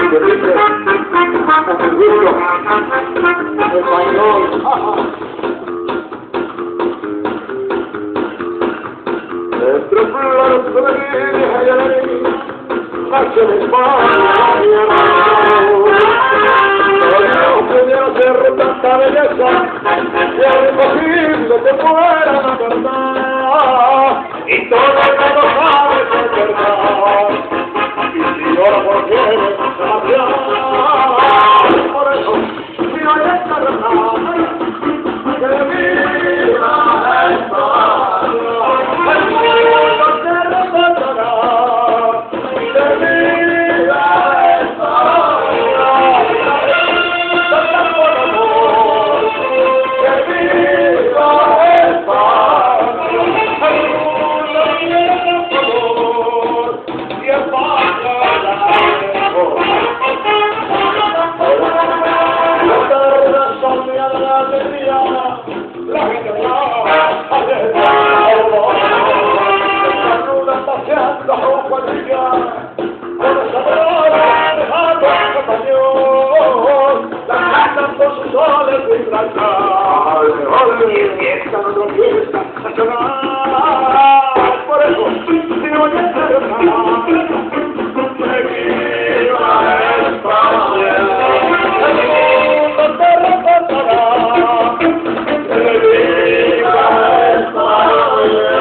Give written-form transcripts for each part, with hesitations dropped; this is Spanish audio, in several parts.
que dice, con orgullo, español. Entre flores femeninas y alegrías, nace en España. Pero pudiera ser tanta belleza, y es imposible que fuera la verdad. Y todo el mundo sabe que es verdad. Y si ahora por quieres demasiado, por eso, si no hay esta verdad, que viva España. El mundo te recordará, que viva España. Tanta por amor, que viva España. El mundo tiene color, y España la mejor. La tarde sombría de la alegría, la gente paseando a cuadrilla, con el sabor dejando el compañón, la cantan por sus soles de Gibraltar, y fiesta no fiesta nacional. Por eso, si no hay enfermedad, que viva España, el mundo te recordará, que viva España.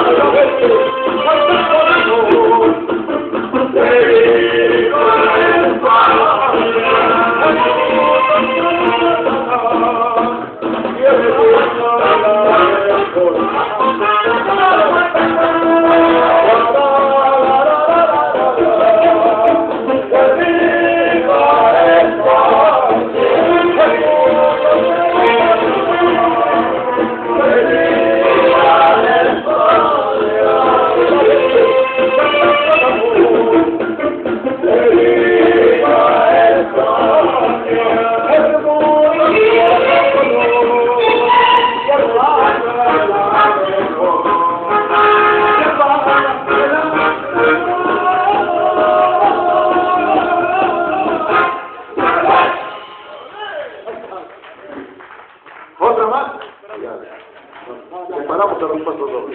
¿Otra más? Ya. Paramos a los pasos dobles.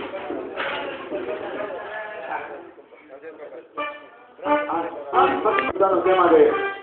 El tema de